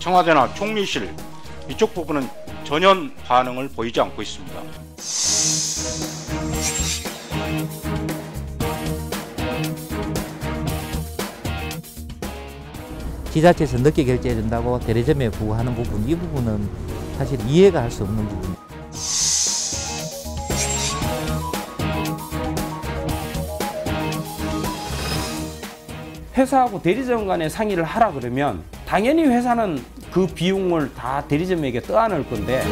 청와대나 총리실 이쪽 부분은 전혀 반응을 보이지 않고 있습니다. 지자체에서 늦게 결제해 준다고 대리점에 부과하는 부분, 이 부분은 사실 이해가 할 수 없는 부분입니다. 회사하고 대리점 간에 상의를 하라 그러면 당연히 회사는 그 비용을 다 대리점에게 떠안을 건데,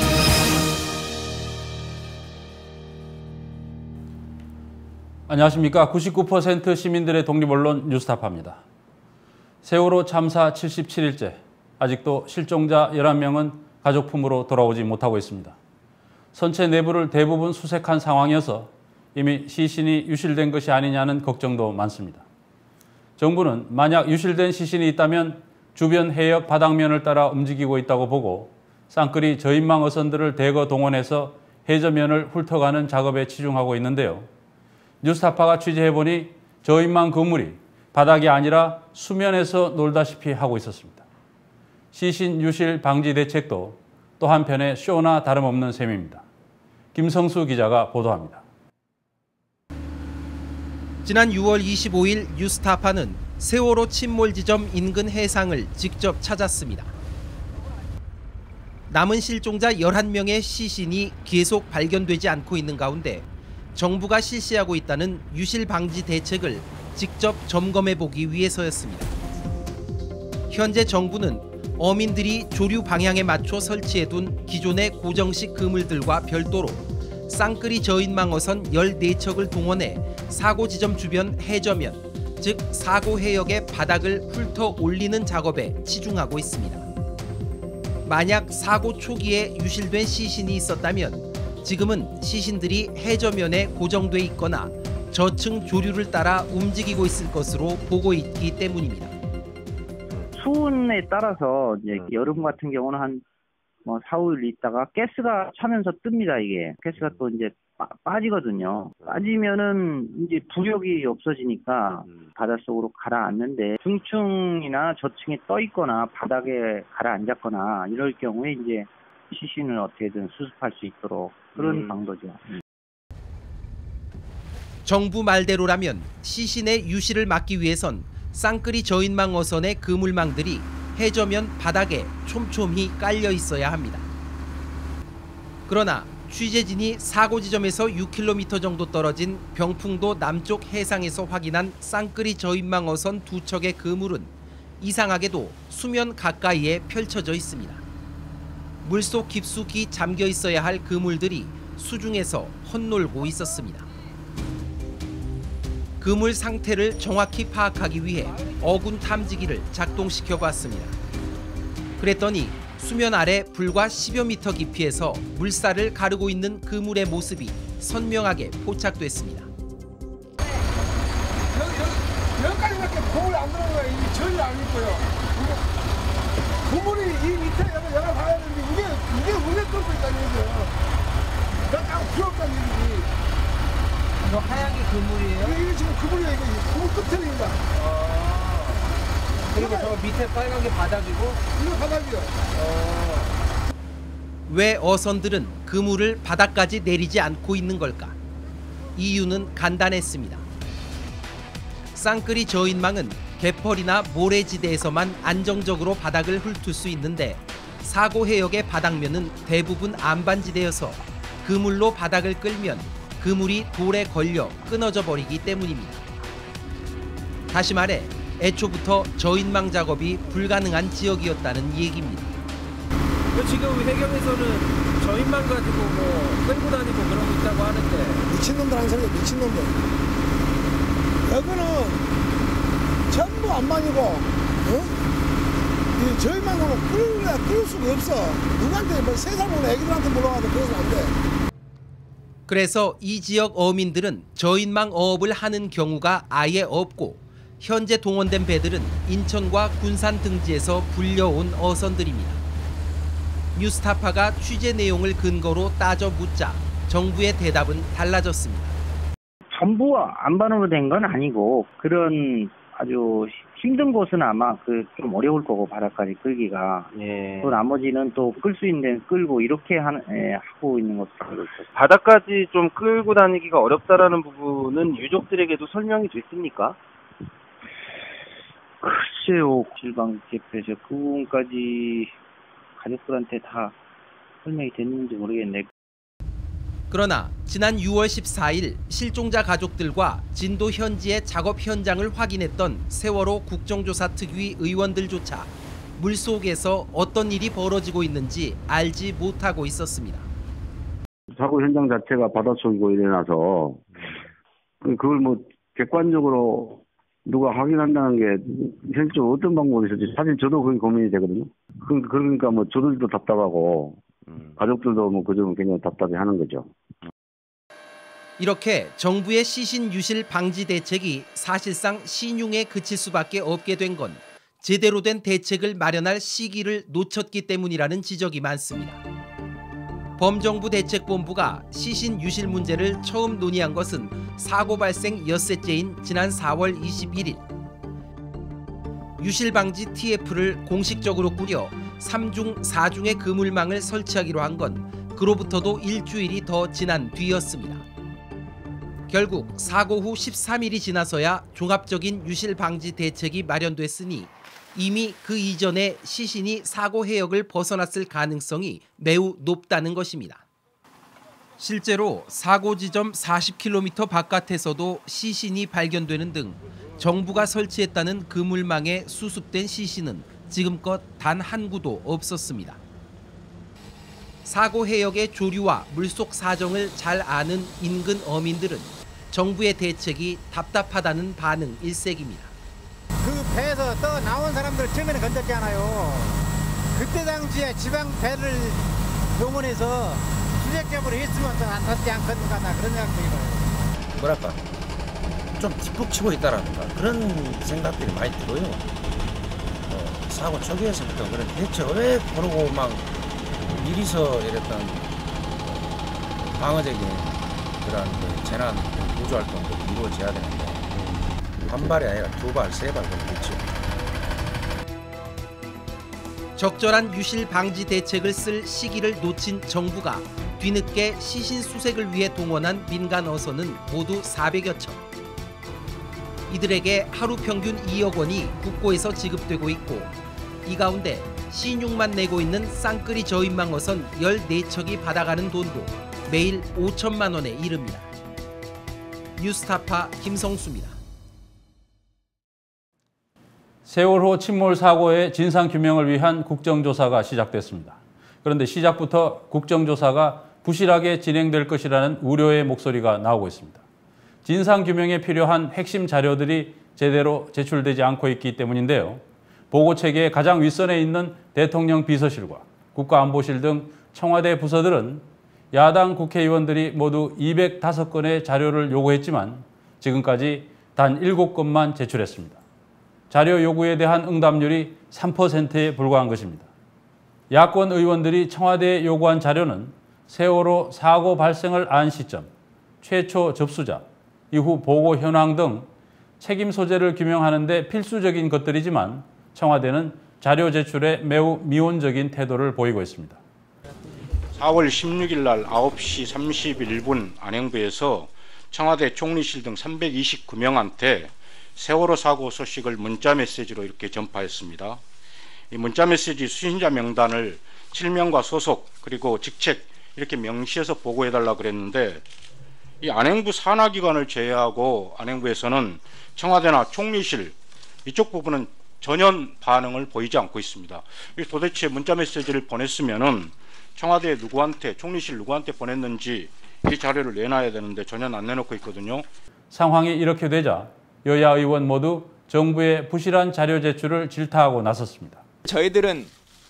안녕하십니까. 99% 시민들의 독립언론 뉴스타파입니다. 세월호 참사 77일째, 아직도 실종자 11명은 가족 품으로 돌아오지 못하고 있습니다. 선체 내부를 대부분 수색한 상황이어서 이미 시신이 유실된 것이 아니냐는 걱정도 많습니다. 정부는 만약 유실된 시신이 있다면 주변 해역 바닥면을 따라 움직이고 있다고 보고 쌍끌이 저인망 어선들을 대거 동원해서 해저면을 훑어가는 작업에 치중하고 있는데요. 뉴스타파가 취재해보니 저인망 그물이 바닥이 아니라 수면에서 놀다시피 하고 있었습니다. 시신 유실 방지 대책도 또 한편의 쇼나 다름없는 셈입니다. 김성수 기자가 보도합니다. 지난 6월 25일 뉴스타파는 세월호 침몰 지점 인근 해상을 직접 찾았습니다. 남은 실종자 11명의 시신이 계속 발견되지 않고 있는 가운데 정부가 실시하고 있다는 유실 방지 대책을 직접 점검해 보기 위해서였습니다. 현재 정부는 어민들이 조류 방향에 맞춰 설치해둔 기존의 고정식 그물들과 별도로 쌍끌이 저인망어선 14척을 동원해 사고 지점 주변 해저면, 즉 사고 해역의 바닥을 훑어 올리는 작업에 치중하고 있습니다. 만약 사고 초기에 유실된 시신이 있었다면 지금은 시신들이 해저면에 고정돼 있거나 저층 조류를 따라 움직이고 있을 것으로 보고 있기 때문입니다. 수온에 따라서 이제 여름 같은 경우는 한 4, 5일 있다가 가스가 차면서 뜹니다. 이게 가스가 또 이제 빠지거든요. 빠지면은 이제 부력이 없어지니까 바닷속으로 가라앉는데 중층이나 저층에 떠 있거나 바닥에 가라앉았거나 이럴 경우에 이제 시신을 어떻게든 수습할 수 있도록 그런 방도죠. 정부 말대로라면 시신의 유실을 막기 위해선 쌍끌이 저인망 어선의 그물망들이 해저면 바닥에 촘촘히 깔려 있어야 합니다. 그러나 취재진이 사고 지점에서 6km 정도 떨어진 병풍도 남쪽 해상에서 확인한 쌍끌이 저인망 어선 2척의 그물은 이상하게도 수면 가까이에 펼쳐져 있습니다. 물속 깊숙이 잠겨 있어야 할 그물들이 수중에서 헛놀고 있었습니다. 그물 상태를 정확히 파악하기 위해 어군 탐지기를 작동시켜 봤습니다. 그랬더니 수면 아래 불과 10여 미터 깊이에서 물살을 가르고 있는 그물의 모습이 선명하게 포착됐습니다. 여기까지밖에 그물이 안 들어가요. 이게 전혀 안 있고요. 그물이 이 밑에 여러 봐야 되는데 이게 물에 뚫고 있다는 얘기죠. 그러니까 부럽다는 얘기지. 이거 하얀 게 그물이에요? 이게 지금 그물이에요. 이게 그물 끝입니다. 그리고 저 밑에 빨간 게 바닥이고? 이거 바닥이요. 왜 어선들은 그물을 바닥까지 내리지 않고 있는 걸까? 이유는 간단했습니다. 쌍끌이 저인망은 갯벌이나 모래지대에서만 안정적으로 바닥을 훑을 수 있는데 사고 해역의 바닥면은 대부분 안반지대여서 그물로 바닥을 끌면 그물이 돌에 걸려 끊어져 버리기 때문입니다. 다시 말해 애초부터 저인망 작업이 불가능한 지역이었다는 얘기입니다. 지금 해경에서는 저인망 가지고 끌고 다니고 그러고 있다고 하는데 미친놈들 한 소리야. 미친놈들. 여기는 전부 안만이고 이 저인망하고 끌 수가 없어. 누구한테 세살 먹는 애기들한테 물어봐도 그래서 안 돼. 그래서 이 지역 어민들은 저인망 어업을 하는 경우가 아예 없고 현재 동원된 배들은 인천과 군산 등지에서 불려온 어선들입니다. 뉴스타파가 취재 내용을 근거로 따져 묻자 정부의 대답은 달라졌습니다. 전부 안반으로 된 건 아니고 그런 아주 힘든 곳은 아마 좀 어려울 거고 바닥까지 끌기가. 또 나머지는 또 끌 수 있는 데는 끌고 이렇게 하고 있는 것으로 알고 있어요. 바닥까지 좀 끌고 다니기가 어렵다라는 부분은 유족들에게도 설명이 됐습니까? 글쎄요, 실방지에서 그 부분까지 가족들한테 다 설명이 됐는지 모르겠네. 그러나 지난 6월 14일 실종자 가족들과 진도 현지의 작업 현장을 확인했던 세월호 국정조사 특위 의원들조차 물속에서 어떤 일이 벌어지고 있는지 알지 못하고 있었습니다. 사고 현장 자체가 바닷속이고 이래놔서 그걸 뭐 객관적으로 누가 확인한다는 게 현실적으로 어떤 방법이 있을지 사실 저도 그게 고민이 되거든요. 그러니까 뭐 저들도 답답하고 가족들도 뭐 그 점은 굉장히 답답해하는 거죠. 이렇게 정부의 시신 유실 방지 대책이 사실상 신용에 그칠 수밖에 없게 된 건 제대로 된 대책을 마련할 시기를 놓쳤기 때문이라는 지적이 많습니다. 범정부 대책본부가 시신 유실 문제를 처음 논의한 것은 사고 발생 엿새째인 지난 4월 21일. 유실 방지 TF를 공식적으로 꾸려 3중, 4중의 그물망을 설치하기로 한 건 그로부터도 일주일이 더 지난 뒤였습니다. 결국 사고 후 13일이 지나서야 종합적인 유실 방지 대책이 마련됐으니 이미 그 이전에 시신이 사고 해역을 벗어났을 가능성이 매우 높다는 것입니다. 실제로 사고 지점 40km 바깥에서도 시신이 발견되는 등 정부가 설치했다는 그물망에 수습된 시신은 지금껏 단 한 구도 없었습니다. 사고 해역의 조류와 물속 사정을 잘 아는 인근 어민들은 정부의 대책이 답답하다는 반응 일색입니다. 그 배에서 떠 나온 사람들 처음에는 건졌잖아요. 그때 당시에 지방 배를 동원해서 수색작업을 했으면 더 안 탔지 않겠는가 그런 생각이 들어요. 뭐랄까 좀 뒷북 치고 있다라든가 그런 생각들이 많이 들어요. 사고 초기에서부터 그런 대책을 왜 그러고 막 미리서 이랬던 방어적인 그런 재난 구조 활동도 이루어져야 되는데 한 발이 아니라 두 발, 세 발 그렇죠. 적절한 유실 방지 대책을 쓸 시기를 놓친 정부가 뒤늦게 시신 수색을 위해 동원한 민간 어선은 모두 400여 척. 이들에게 하루 평균 2억 원이 국고에서 지급되고 있고 이 가운데 신용만 내고 있는 쌍끌이 저인망 어선 14척이 받아가는 돈도 매일 5천만 원에 이릅니다. 뉴스타파 김성수입니다. 세월호 침몰 사고의 진상규명을 위한 국정조사가 시작됐습니다. 그런데 시작부터 국정조사가 부실하게 진행될 것이라는 우려의 목소리가 나오고 있습니다. 진상규명에 필요한 핵심 자료들이 제대로 제출되지 않고 있기 때문인데요. 보고체계의 가장 윗선에 있는 대통령 비서실과 국가안보실 등 청와대 부서들은 야당 국회의원들이 모두 205건의 자료를 요구했지만 지금까지 단 7건만 제출했습니다. 자료 요구에 대한 응답률이 3%에 불과한 것입니다. 야권 의원들이 청와대에 요구한 자료는 세월호 사고 발생을 안 시점, 최초 접수자, 이후 보고 현황 등 책임 소재를 규명하는 데 필수적인 것들이지만 청와대는 자료 제출에 매우 미온적인 태도를 보이고 있습니다. 4월 16일 날 9시 31분 안행부에서 청와대 총리실 등 329명한테 세월호 사고 소식을 문자 메시지로 이렇게 전파했습니다. 이 문자 메시지 수신자 명단을 7명과 소속 그리고 직책 이렇게 명시해서 보고해달라 그랬는데 이 안행부 산하기관을 제외하고 안행부에서는 청와대나 총리실 이쪽 부분은 전혀 반응을 보이지 않고 있습니다. 도대체 문자 메시지를 보냈으면은 청와대 누구한테 총리실 누구한테 보냈는지 이 자료를 내놔야 되는데 전혀 안 내놓고 있거든요. 상황이 이렇게 되자 여야 의원 모두 정부의 부실한 자료 제출을 질타하고 나섰습니다. 저희들은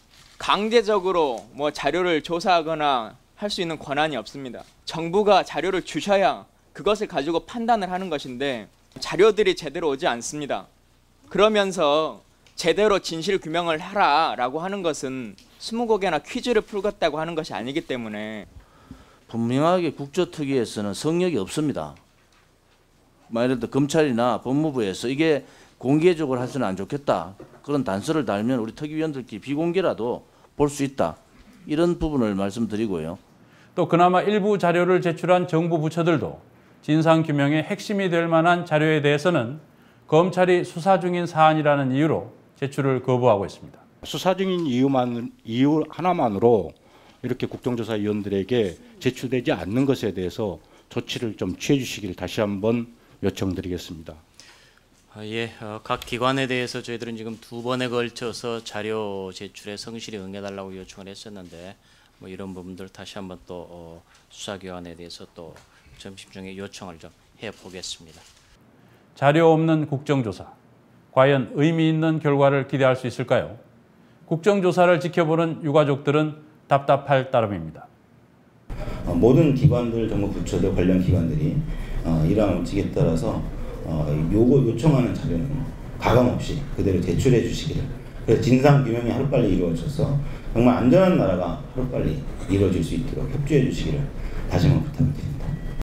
강제적으로 자료를 조사하거나 할 수 있는 권한이 없습니다. 정부가 자료를 주셔야 그것을 가지고 판단을 하는 것인데 자료들이 제대로 오지 않습니다. 그러면서 제대로 진실 규명을 하라라고 하는 것은 20곡이나 퀴즈를 풀겠다고 하는 것이 아니기 때문에 분명하게 국조특위에서는 성역이 없습니다. 예를 들어 검찰이나 법무부에서 이게 공개적으로 해서는 안 좋겠다. 그런 단서를 달면 우리 특위위원들끼리 비공개라도 볼 수 있다. 이런 부분을 말씀드리고요. 또 그나마 일부 자료를 제출한 정부 부처들도 진상규명의 핵심이 될 만한 자료에 대해서는 검찰이 수사 중인 사안이라는 이유로 제출을 거부하고 있습니다. 수사 중인 이유 하나만으로 이렇게 국정조사위원들에게 제출되지 않는 것에 대해서 조치를 좀 취해 주시기를 다시 한번 요청드리겠습니다. 각 기관에 대해서 저희들은 지금 2번에 걸쳐서 자료 제출에 성실히 응해달라고 요청을 했었는데 뭐 이런 부분들 다시 한번 또 수사기관에 대해서 또 점심중에 요청을 좀 해보겠습니다. 자료 없는 국정조사, 과연 의미 있는 결과를 기대할 수 있을까요? 국정조사를 지켜보는 유가족들은 답답할 따름입니다. 모든 기관들, 정부 부처들, 관련 기관들이 이러한 원칙에 따라서 요청하는 자료는 가감없이 그대로 제출해 주시기를, 그래서 진상규명이 하루빨리 이루어져서 정말 안전한 나라가 하루빨리 이루어질 수 있도록 협조해 주시기를 다시 한번 부탁드립니다.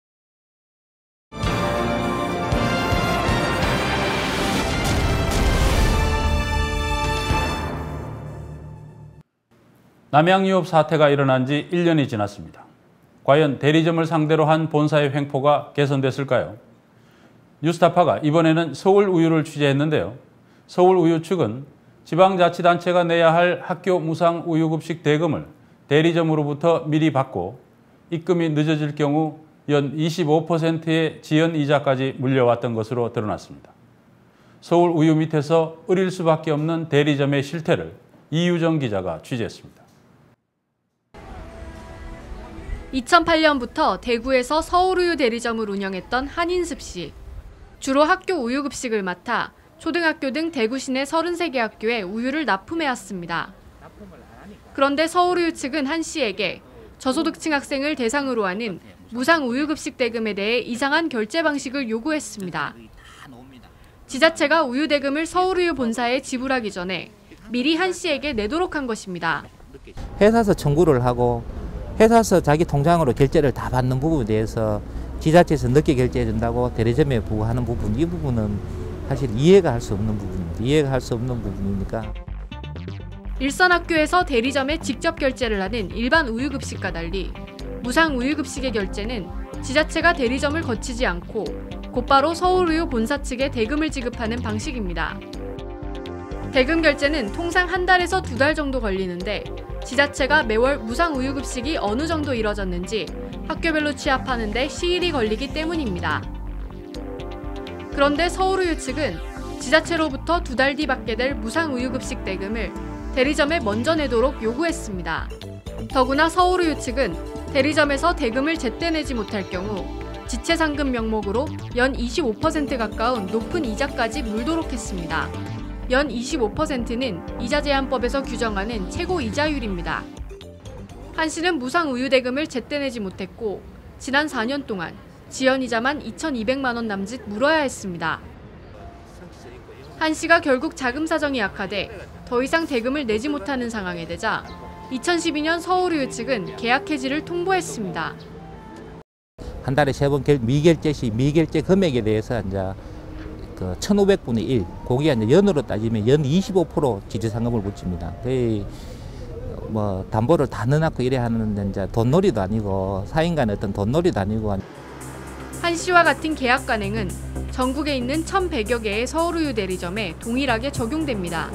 남양유업 사태가 일어난 지 1년이 지났습니다. 과연 대리점을 상대로 한 본사의 횡포가 개선됐을까요? 뉴스타파가 이번에는 서울우유를 취재했는데요. 서울우유 측은 지방자치단체가 내야 할 학교 무상우유급식 대금을 대리점으로부터 미리 받고 입금이 늦어질 경우 연 25%의 지연이자까지 물려왔던 것으로 드러났습니다. 서울우유 밑에서 의릴 수밖에 없는 대리점의 실태를 이유정 기자가 취재했습니다. 2008년부터 대구에서 서울우유 대리점을 운영했던 한인습 씨. 주로 학교 우유급식을 맡아 초등학교 등 대구 시내 33개 학교에 우유를 납품해왔습니다. 그런데 서울우유 측은 한 씨에게 저소득층 학생을 대상으로 하는 무상우유급식 대금에 대해 이상한 결제 방식을 요구했습니다. 지자체가 우유 대금을 서울우유 본사에 지불하기 전에 미리 한 씨에게 내도록 한 것입니다. 회사에서 청구를 하고 회사에서 자기 통장으로 결제를 다 받는 부분에 대해서 지자체에서 늦게 결제해 준다고 대리점에 부과하는 부분, 이 부분은 사실 이해가 할 수 없는 부분입니다. 이해가 할 수 없는 부분이니까. 일선 학교에서 대리점에 직접 결제를 하는 일반 우유급식과 달리 무상우유급식의 결제는 지자체가 대리점을 거치지 않고 곧바로 서울우유 본사 측에 대금을 지급하는 방식입니다. 대금 결제는 통상 한 달에서 2달 정도 걸리는데 지자체가 매월 무상우유급식이 어느 정도 이뤄졌는지 학교별로 취합하는 데 시일이 걸리기 때문입니다. 그런데 서울우유 측은 지자체로부터 2달 뒤 받게 될 무상우유급식 대금을 대리점에 먼저 내도록 요구했습니다. 더구나 서울우유 측은 대리점에서 대금을 제때 내지 못할 경우 지체상금 명목으로 연 25% 가까운 높은 이자까지 물도록 했습니다. 연 25%는 이자제한법에서 규정하는 최고 이자율입니다. 한 씨는 무상우유 대금을 제때 내지 못했고 지난 4년 동안 지연이자만 2,200만 원 남짓 물어야 했습니다. 한 씨가 결국 자금 사정이 악화돼 더 이상 대금을 내지 못하는 상황에 되자 2012년 서울우유 측은 계약 해지를 통보했습니다. 한 달에 3번 미결제 시 미결제 금액에 대해서 이제 1,500분의 1, 거기가 이제 연으로 따지면 연 25% 지체상금을 붙입니다. 거의 뭐 담보를 다 넣어놓고 이래 하는 이제 돈놀이도 아니고 사인 간의 어떤 돈놀이도 아니고. 한 씨와 같은 계약 관행은 전국에 있는 1,100여 개의 서울우유 대리점에 동일하게 적용됩니다.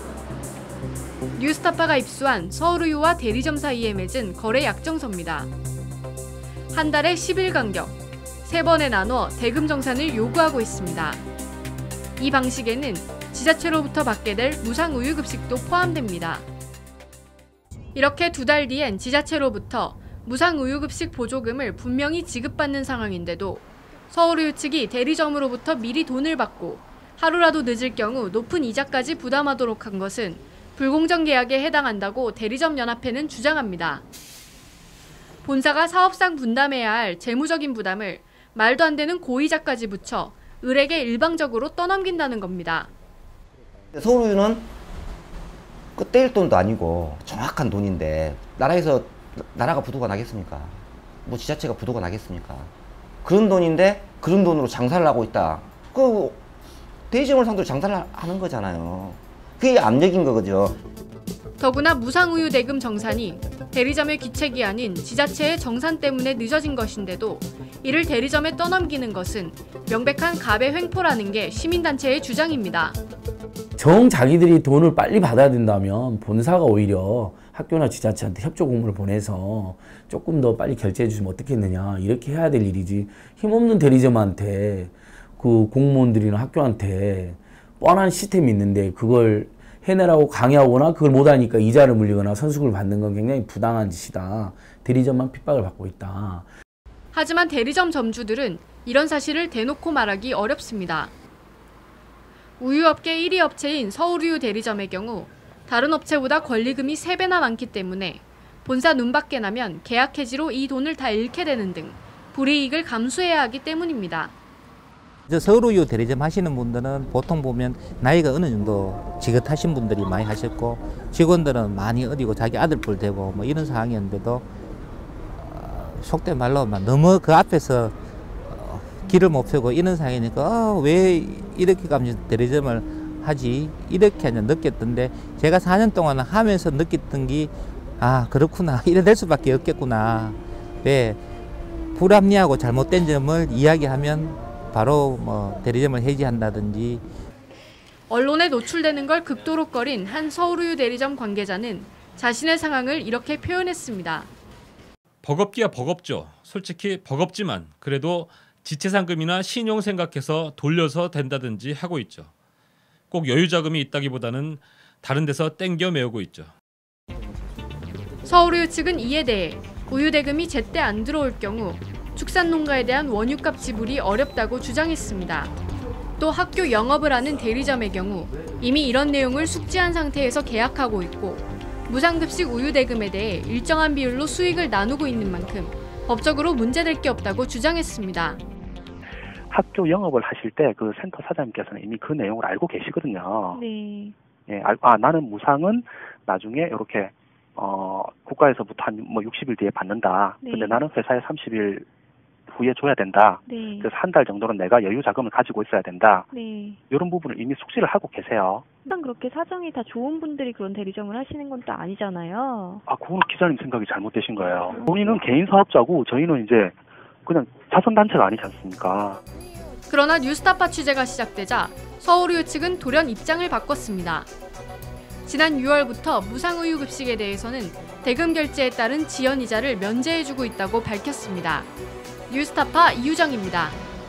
뉴스타파가 입수한 서울우유와 대리점 사이에 맺은 거래 약정서입니다. 한 달에 10일 간격, 3번에 나눠 대금 정산을 요구하고 있습니다. 이 방식에는 지자체로부터 받게 될 무상우유급식도 포함됩니다. 이렇게 2달 뒤엔 지자체로부터 무상우유급식 보조금을 분명히 지급받는 상황인데도 서울우유 측이 대리점으로부터 미리 돈을 받고 하루라도 늦을 경우 높은 이자까지 부담하도록 한 것은 불공정 계약에 해당한다고 대리점 연합회는 주장합니다. 본사가 사업상 분담해야 할 재무적인 부담을 말도 안 되는 고이자까지 붙여 을에게 일방적으로 떠넘긴다는 겁니다. 서울우유는 떼일 돈도 아니고 정확한 돈인데 나라가 부도가 나겠습니까? 뭐 지자체가 부도가 나겠습니까? 그런 돈인데 그런 돈으로 장사를 하고 있다. 대리점을 상대로 장사를 하는 거잖아요. 그게 압력인 거죠. 더구나 무상우유 대금 정산이 대리점의 귀책이 아닌 지자체의 정산 때문에 늦어진 것인데도 이를 대리점에 떠넘기는 것은 명백한 갑의 횡포라는 게 시민단체의 주장입니다. 정 자기들이 돈을 빨리 받아야 된다면 본사가 오히려 학교나 지자체한테 협조 공문을 보내서 조금 더 빨리 결제해 주시면 어떻겠느냐 이렇게 해야 될 일이지, 힘없는 대리점한테 그 공무원들이나 학교한테 뻔한 시스템이 있는데 그걸 해내라고 강요하거나 그걸 못하니까 이자를 물리거나 선수금을 받는 건 굉장히 부당한 짓이다. 대리점만 핍박을 받고 있다. 하지만 대리점 점주들은 이런 사실을 대놓고 말하기 어렵습니다. 우유업계 1위 업체인 서울우유 대리점의 경우 다른 업체보다 권리금이 3배나 많기 때문에 본사 눈밖에 나면 계약 해지로 이 돈을 다 잃게 되는 등 불이익을 감수해야 하기 때문입니다. 서울우유 대리점 하시는 분들은 보통 보면 나이가 어느 정도 지긋하신 분들이 많이 하셨고 직원들은 많이 어리고 자기 아들뻘 되고 뭐 이런 상황이었는데도 속된 말로 너무 그 앞에서 길을 못 펴고 이런 상황이니까 왜 이렇게 가면 대리점을 하지 이렇게 느꼈던데, 제가 4년 동안 하면서 느꼈던 게 그렇구나, 이래 될 수밖에 없겠구나. 왜 불합리하고 잘못된 점을 이야기하면 바로 뭐 대리점을 해지한다든지. 언론에 노출되는 걸 극도로 꺼린 한 서울우유 대리점 관계자는 자신의 상황을 이렇게 표현했습니다. 버겁기야 버겁죠. 솔직히 버겁지만 그래도 지체상금이나 신용 생각해서 돌려서 된다든지 하고 있죠. 꼭 여유자금이 있다기보다는 다른 데서 땡겨 메우고 있죠. 서울우유 측은 이에 대해 우유 대금이 제때 안 들어올 경우 축산농가에 대한 원유값 지불이 어렵다고 주장했습니다. 또 학교 영업을 하는 대리점의 경우 이미 이런 내용을 숙지한 상태에서 계약하고 있고 무상급식 우유 대금에 대해 일정한 비율로 수익을 나누고 있는 만큼 법적으로 문제될 게 없다고 주장했습니다. 학교 영업을 하실 때 그 센터 사장님께서는 이미 그 내용을 알고 계시거든요. 네. 예, 나는 무상은 나중에 이렇게 국가에서부터 한 60일 뒤에 받는다. 네. 근데 나는 회사에 30일 후에 줘야 된다. 네. 그래서 한 달 정도는 내가 여유 자금을 가지고 있어야 된다. 네. 이런 부분을 이미 숙지를 하고 계세요. 일단 그렇게 사정이 다 좋은 분들이 그런 대리점을 하시는 건 또 아니잖아요. 그거는 기자님 생각이 잘못되신 거예요. 본인은 개인 사업자고 저희는 이제 그냥 자선단체가 아니지 않습니까? 그러나 뉴스타파 취재가 시작되자 서울우유 측은 돌연 입장을 바꿨습니다. 지난 6월부터 무상우유 급식에 대해서는 대금 결제에 따른 지연이자를 면제해주고 있다고 밝혔습니다. 뉴스타파 이유정입니다.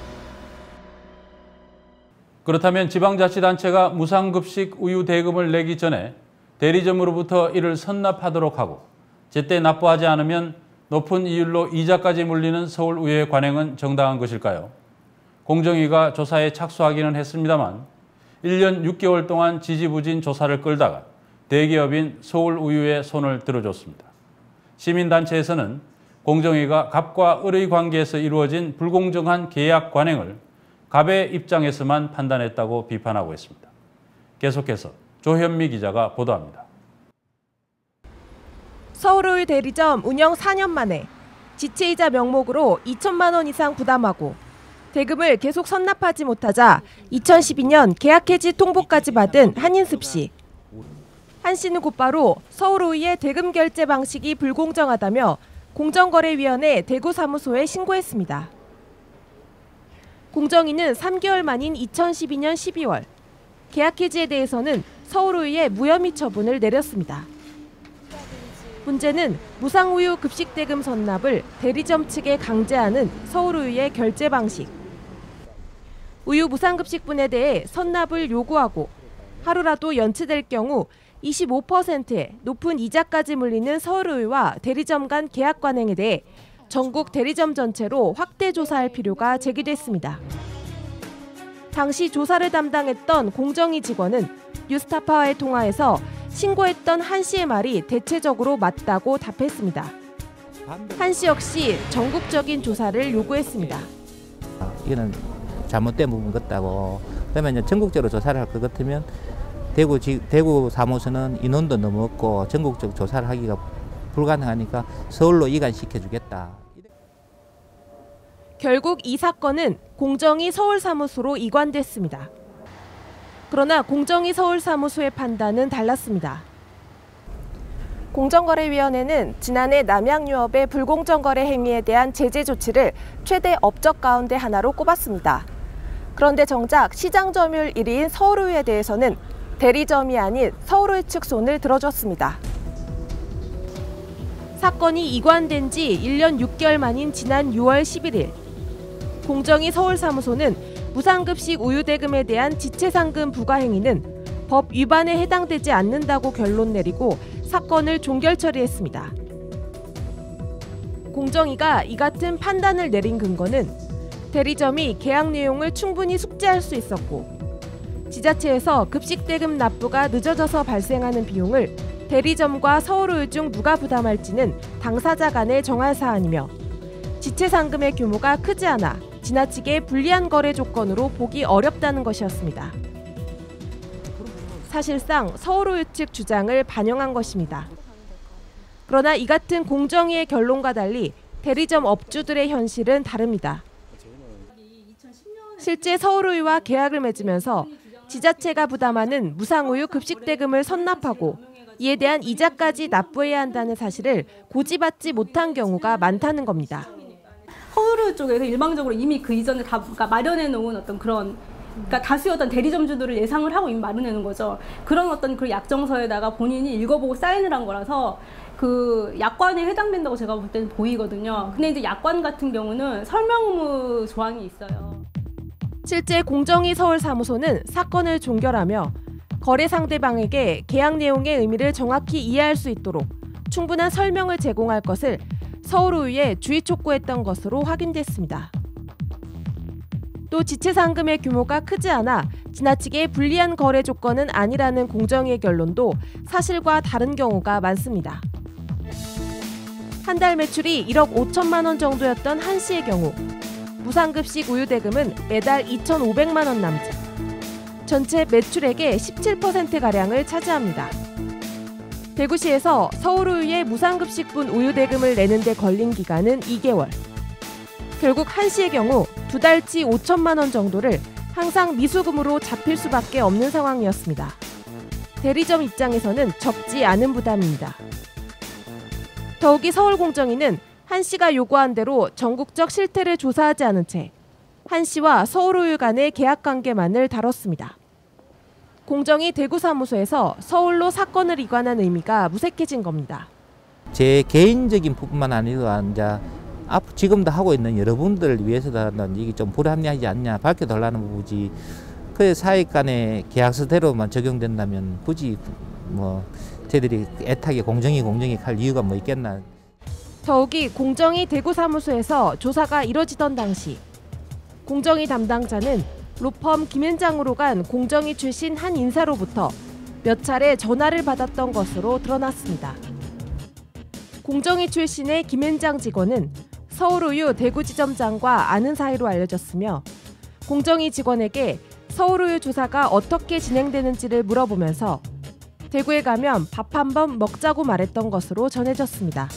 그렇다면 지방자치단체가 무상급식 우유 대금을 내기 전에 대리점으로부터 이를 선납하도록 하고 제때 납부하지 않으면 높은 이율로 이자까지 물리는 서울우유의 관행은 정당한 것일까요? 공정위가 조사에 착수하기는 했습니다만 1년 6개월 동안 지지부진 조사를 끌다가 대기업인 서울우유에 손을 들어줬습니다. 시민단체에서는 공정위가 갑과 을의 관계에서 이루어진 불공정한 계약 관행을 갑의 입장에서만 판단했다고 비판하고 있습니다. 계속해서 조현미 기자가 보도합니다. 서울우유 대리점 운영 4년 만에 지체이자 명목으로 2천만 원 이상 부담하고 대금을 계속 선납하지 못하자 2012년 계약 해지 통보까지 받은 한인습 씨. 한 씨는 곧바로 서울우유의 대금 결제 방식이 불공정하다며 공정거래위원회 대구사무소에 신고했습니다. 공정위는 3개월 만인 2012년 12월 계약 해지에 대해서는 서울우유에 무혐의 처분을 내렸습니다. 문제는 무상우유 급식대금 선납을 대리점 측에 강제하는 서울우유의 결제 방식. 우유 무상급식분에 대해 선납을 요구하고 하루라도 연체될 경우 25%의 높은 이자까지 물리는 서울우유와 대리점 간 계약 관행에 대해 전국 대리점 전체로 확대 조사할 필요가 제기됐습니다. 당시 조사를 담당했던 공정위 직원은 뉴스타파와의 통화에서 신고했던 한 씨의 말이 대체적으로 맞다고 답했습니다. 한 씨 역시 전국적인 조사를 요구했습니다. 이거는 잘못된 부분 같다고. 그러면 이제 전국적으로 조사를 할 것 같으면 대구 사무소는 인원도 너무 없고 전국적 조사를 하기가 불가능하니까 서울로 이관시켜주겠다. 결국 이 사건은 공정위 서울 사무소로 이관됐습니다. 그러나 공정위 서울사무소의 판단은 달랐습니다. 공정거래위원회는 지난해 남양유업의 불공정 거래 행위에 대한 제재 조치를 최대 업적 가운데 하나로 꼽았습니다. 그런데 정작 시장 점유율 1위인 서울우유에 대해서는 대리점이 아닌 서울우유 측 손을 들어줬습니다. 사건이 이관된 지 1년 6개월 만인 지난 6월 11일 공정위 서울사무소는 무상급식 우유대금에 대한 지체상금 부과 행위는 법 위반에 해당되지 않는다고 결론 내리고 사건을 종결 처리했습니다. 공정위가 이 같은 판단을 내린 근거는 대리점이 계약 내용을 충분히 숙지할 수 있었고 지자체에서 급식대금 납부가 늦어져서 발생하는 비용을 대리점과 서울우유 중 누가 부담할지는 당사자 간에 정할 사안이며 지체상금의 규모가 크지 않아 지나치게 불리한 거래 조건으로 보기 어렵다는 것이었습니다. 사실상 서울우유 측 주장을 반영한 것입니다. 그러나 이 같은 공정위의 결론과 달리 대리점 업주들의 현실은 다릅니다. 실제 서울우유와 계약을 맺으면서 지자체가 부담하는 무상우유 급식대금을 선납하고 이에 대한 이자까지 납부해야 한다는 사실을 고지받지 못한 경우가 많다는 겁니다. 서울우유 쪽에서 일방적으로 이미 그 이전에 다 마련해 놓은 어떤 그런 다수의 어떤 대리점주들을 예상을 하고 이미 마련해 놓은 거죠. 그런 어떤 그 약정서에다가 본인이 읽어보고 사인을 한 거라서 그 약관에 해당된다고 제가 볼 때는 보이거든요. 근데 이제 약관 같은 경우는 설명 의무 조항이 있어요. 실제 공정위 서울사무소는 사건을 종결하며 거래 상대방에게 계약 내용의 의미를 정확히 이해할 수 있도록 충분한 설명을 제공할 것을 서울우유에 주의 촉구했던 것으로 확인됐습니다. 또 지체상금의 규모가 크지 않아 지나치게 불리한 거래 조건은 아니라는 공정위의 결론도 사실과 다른 경우가 많습니다. 한 달 매출이 1억 5천만 원 정도였던 한씨의 경우 무상급식 우유대금은 매달 2,500만 원 남짓, 전체 매출액의 17%가량을 차지합니다. 대구시에서 서울우유에 무상급식분 우유대금을 내는 데 걸린 기간은 2개월. 결국 한씨의 경우 2달치 5천만 원 정도를 항상 미수금으로 잡힐 수밖에 없는 상황이었습니다. 대리점 입장에서는 적지 않은 부담입니다. 더욱이 서울공정위는 한씨가 요구한 대로 전국적 실태를 조사하지 않은 채 한씨와 서울우유 간의 계약관계만을 다뤘습니다. 공정위 대구사무소에서 서울로 사건을 이관한 의미가 무색해진 겁니다. 제 개인적인 부분만 아니라 이제 지금도 하고 있는 여러분들을 위해서라는 이게 좀 불합리하지 않냐 밝혀달라는 부분이지. 그 사익 간의 계약서대로만 적용된다면 굳이 뭐 저희들이 애타게 공정위 할 이유가 뭐 있겠나. 더욱이 공정위 대구사무소에서 조사가 이뤄지던 당시 공정위 담당자는 로펌 김현장으로 간 공정위 출신 한 인사로부터 몇 차례 전화를 받았던 것으로 드러났습니다. 공정위 출신의 김현장 직원은 서울우유 대구지점장과 아는 사이로 알려졌으며 공정위 직원에게 서울우유 조사가 어떻게 진행되는지를 물어보면서 대구에 가면 밥 한번 먹자고 말했던 것으로 전해졌습니다.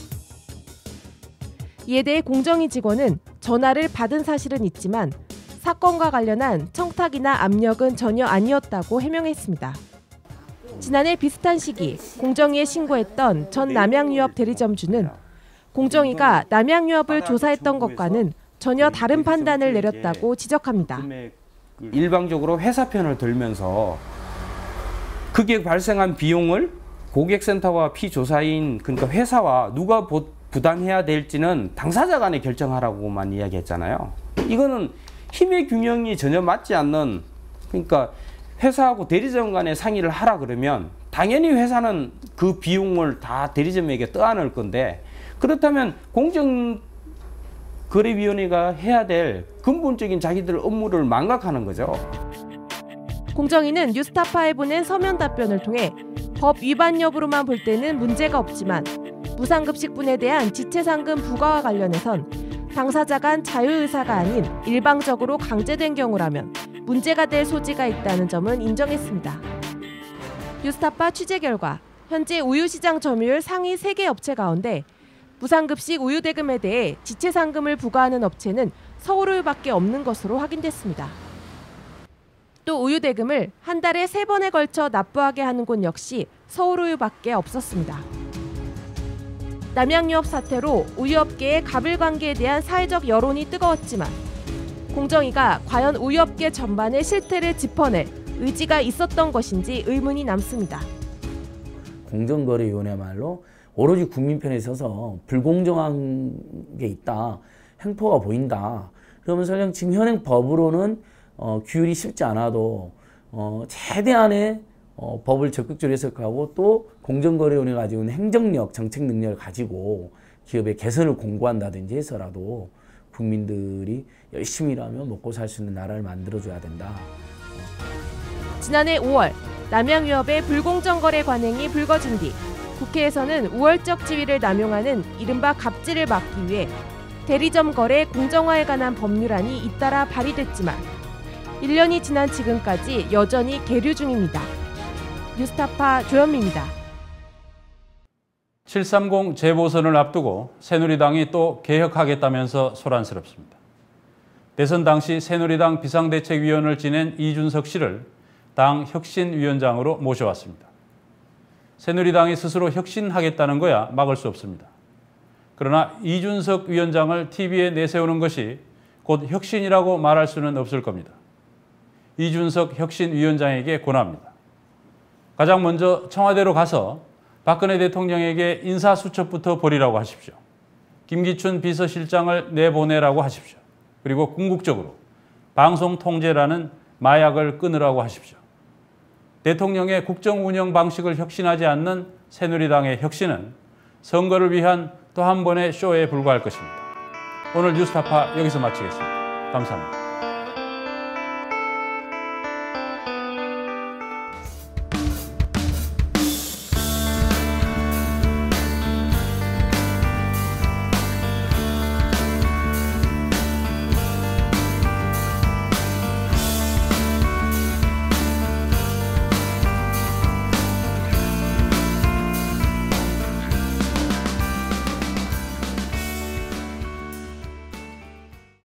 이에 대해 공정위 직원은 전화를 받은 사실은 있지만 사건과 관련한 청탁이나 압력은 전혀 아니었다고 해명했습니다. 지난해 비슷한 시기 공정위에 신고했던 전 남양유업 대리점주는 공정위가 남양유업을 조사했던 것과는 전혀 다른 판단을 내렸다고 지적합니다. 일방적으로 회사 편을 들면서 그게 발생한 비용을 고객센터와 피조사인 그러니까 회사와 누가 부담해야 될지는 당사자 간에 결정하라고만 이야기했잖아요. 이거는 힘의 균형이 전혀 맞지 않는, 그러니까 회사하고 대리점 간에 상의를 하라 그러면 당연히 회사는 그 비용을 다 대리점에게 떠안을 건데, 그렇다면 공정거래위원회가 해야 될 근본적인 자기들 업무를 망각하는 거죠. 공정위는 뉴스타파에 보낸 서면 답변을 통해 법 위반 여부로만 볼 때는 문제가 없지만 무상급식분에 대한 지체상금 부과와 관련해선 당사자 간 자유의사가 아닌 일방적으로 강제된 경우라면 문제가 될 소지가 있다는 점은 인정했습니다. 뉴스타파 취재 결과 현재 우유시장 점유율 상위 3개 업체 가운데 무상급식 우유대금에 대해 지체상금을 부과하는 업체는 서울우유밖에 없는 것으로 확인됐습니다. 별도 우유 대금을 한 달에 3번에 걸쳐 납부하게 하는 곳 역시 서울우유밖에 없었습니다. 남양유업 사태로 우유업계의 가불관계에 대한 사회적 여론이 뜨거웠지만 공정위가 과연 우유업계 전반의 실태를 짚어낼 의지가 있었던 것인지 의문이 남습니다. 공정거래위원회야말로 오로지 국민 편에 서서 불공정한 게 있다, 횡포가 보인다. 그러면 설령 지금 현행 법으로는 규율이 쉽지 않아도 최대한의 법을 적극적으로 해석하고 또 공정거래위원회가 가지고 있는 행정력, 정책 능력을 가지고 기업의 개선을 공고한다든지 해서라도 국민들이 열심히 일하면 먹고 살 수 있는 나라를 만들어줘야 된다. 지난해 5월 남양유업의 불공정 거래 관행이 불거진 뒤 국회에서는 우월적 지위를 남용하는 이른바 갑질을 막기 위해 대리점 거래 공정화에 관한 법률안이 잇따라 발의됐지만 1년이 지난 지금까지 여전히 계류 중입니다. 뉴스타파 조현미입니다. 730 재보선을 앞두고 새누리당이 또 개혁하겠다면서 소란스럽습니다. 대선 당시 새누리당 비상대책위원을 지낸 이준석 씨를 당 혁신위원장으로 모셔왔습니다. 새누리당이 스스로 혁신하겠다는 거야 막을 수 없습니다. 그러나 이준석 위원장을 TV에 내세우는 것이 곧 혁신이라고 말할 수는 없을 겁니다. 이준석 혁신위원장에게 권합니다. 가장 먼저 청와대로 가서 박근혜 대통령에게 인사수첩부터 벌이라고 하십시오. 김기춘 비서실장을 내보내라고 하십시오. 그리고 궁극적으로 방송통제라는 마약을 끊으라고 하십시오. 대통령의 국정운영 방식을 혁신하지 않는 새누리당의 혁신은 선거를 위한 또 한 번의 쇼에 불과할 것입니다. 오늘 뉴스타파 여기서 마치겠습니다. 감사합니다.